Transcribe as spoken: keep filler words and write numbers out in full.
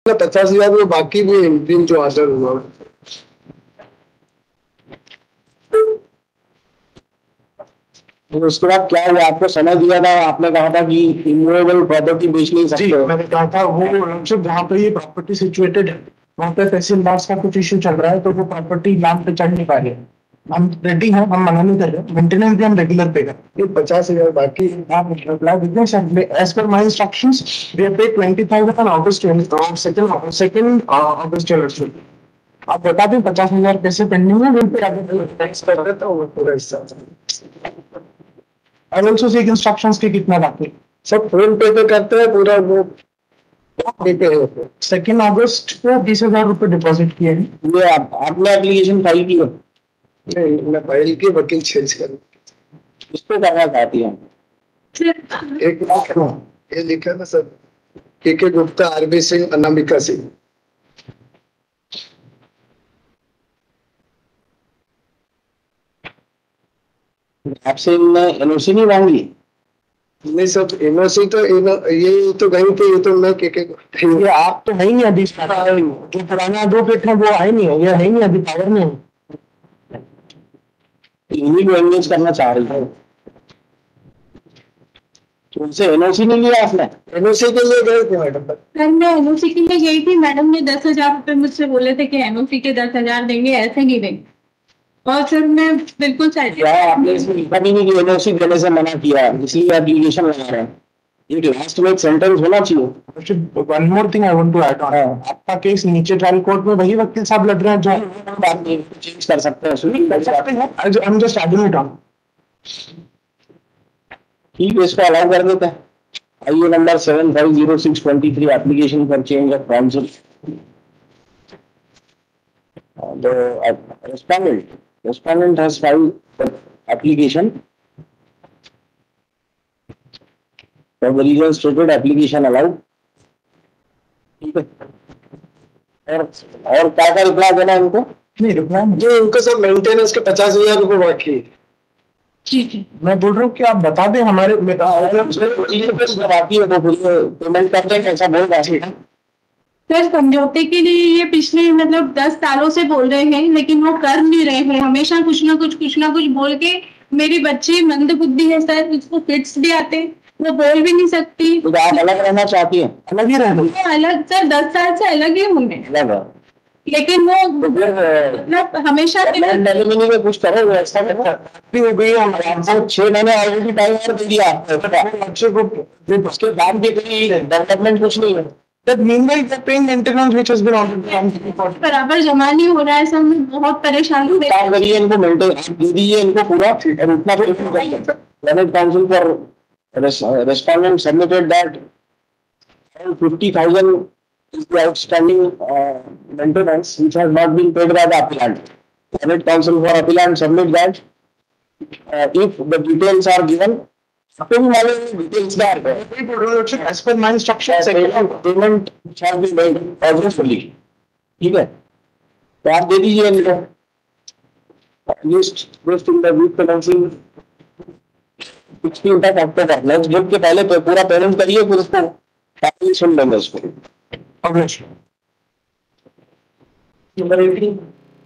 पचास हजार में बाकी भी इंप्रिंट जो ऑर्डर हुआ। तो उसके बाद क्या हुआ, आपको समय दिया था, आपने कहा था कि इमूवेबल प्रॉपर्टी बेच नहीं सकते। जी मैंने कहा था वो जहाँ पे ये प्रॉपर्टी सिचुएटेड है वहाँ पे तहसीलदार का कुछ इश्यू चल रहा है, तो वो प्रॉपर्टी नाम पे चढ़ नहीं पा रही है। हम रेडी हैं, हम मना नहीं कर रहे, मेंटेनेंस भी हम रेगुलर पे करें। ये पचास हजार बाकी आप apply business as per my instructions we pay twenty thousand on August second second August चलो। आप बता दें पचास हजार कैसे पेंडिंग है, बिल पे आगे टैक्स कर देता हूँ पूरा हिस्सा। आई ऑल्सो सीक इंस्ट्रक्शंस के कितना बाकी सब फोन पे पे करते हैं पूरा वो देते हैं। सेकंड अगस्त को बीस हजार रुपए डिपॉजिट किए हैं। ये आप, आपने एप्लीकेशन फाइल की हो? नहीं, मैं फाइल की वकील चेंज कर इस पे करना चाहती हूँ। एक ये लिखा ना sir, K K Gupta, R B Singh, Anamika Singh. आपसे एनओसी नहीं मांगी? नहीं सब एनओसी तो इनो, ये तो कहीं पे, ये तो मैं के के ये आप तो है ही नहीं अभी, जो पुराना एडवोकेट है वो है नहीं है, ये है ही नहीं अभी, पावर में है। इन्हीं को एंगेज करना चाह रही है, तो उनसे एनओसी नहीं लिया आपने? एनओसी के लिए गए थे मैडम? सर मैं एनओसी के लिए गई थी, मैडम ने दस हजार रुपए मुझसे बोले थे कि एनओसी के दस हजार देंगे, ऐसे नहीं देंगे। और सर मैं बिल्कुल क्या आपने इसमें लिखा भी नहीं कि एनओसी देने से मना किया, इसलिए एप्लीकेशन लगा रहे हैं? ये लास्ट में एक सेंटेंस होना चाहिए। One more thing I want to add on, आपका केस नीचे ट्रायल कोर्ट में वही वकील साहब लड़ रहे हैं जो बात नहीं चेंज कर सकते हैं, सुनिए कर सकते हैं। I am just adding it on. ठीक है, इसको अलाउ कर देते हैं। IO number seven five zero six twenty three application for change of council. The respondent respondent has filed application for the reason stated, application allowed। ठीक है, और और क्या क्या रिप्लाई देना है इनको? नहीं रिप्लाई जो उनको सब मेंटेनेंस के पचास हजार रुपए बाकी है। ठीक है, मैं बोल रहा हूँ कि आप बता दें हमारे बाकी है तो पेमेंट करते हैं, ऐसा बोल रहा है। सर समझौते के लिए ये पिछले मतलब दस सालों से बोल रहे हैं, लेकिन वो कर नहीं रहे हैं, हमेशा कुछ ना कुछ कुछ ना कुछ बोल के। मेरी बच्ची मंद बुद्धि है सर, उसको फिट्स भी आते, वो बोल भी नहीं सकती। तो आप अलग रहना चाहती हैं? अलग ही रहना, अलग सर, दस साल से अलग ही होंगे, लेकिन वो मतलब हमेशा में कुछ करो, व्यवस्था हो गई। हमको छह महीने ऑलरेडी टाइम और दे दिया बच्चे को, उसके बाद भी कोई डेवलपमेंट कुछ नहीं है। That meanwhile they're paying maintenance which has been already बराबर जमा नहीं हो रहा है सर, मैं बहुत परेशान हूँ। काम करिए, इनको मेंटेन दे दीजिए इनको पूरा, और उतना Senate Council for respondent submitted that fifty thousand is the outstanding uh, maintenance which has not been paid by the appellant. Senate Council for appellant submit that uh, if the details are given, details there as per my instructions payment shall be made obviously। ठीक है, तो आप दे दीजिए इनको list list in the week commencing sixteen तक October, next week के पहले पूरा पेमेंट करिए, फिर उसको सुन लेंगे उसको। publish। Number eighteen